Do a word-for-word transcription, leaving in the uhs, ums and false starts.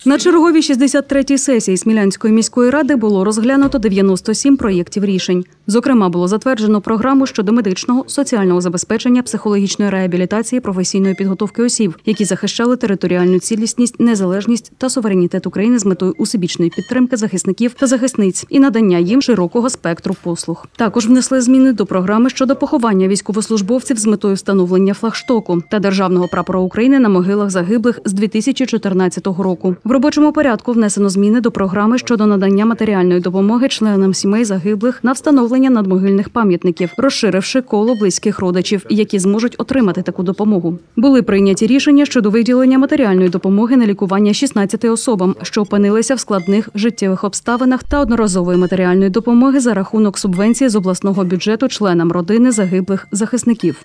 На черговій шістдесят третій сесії Смілянської міської ради було розглянуто дев'яносто сім проєктів рішень. Зокрема, було затверджено програму щодо медичного, соціального забезпечення, психологічної реабілітації, професійної підготовки осіб, які захищали територіальну цілісність, незалежність та суверенітет України з метою усебічної підтримки захисників та захисниць і надання їм широкого спектру послуг. Також внесли зміни до програми щодо поховання військовослужбовців з метою встановлення флагштоку та державного прапора України на могилах загиблих з дві тисячі чотирнадцятого року. В робочому порядку внесено зміни до програми щодо надання матеріальної допомоги членам сімей загиблих на встановлення надмогильних пам'ятників, розширивши коло близьких родичів, які зможуть отримати таку допомогу. Були прийняті рішення щодо виділення матеріальної допомоги на лікування шістнадцяти особам, що опинилися в складних життєвих обставинах, та одноразової матеріальної допомоги за рахунок субвенції з обласного бюджету членам родини загиблих захисників.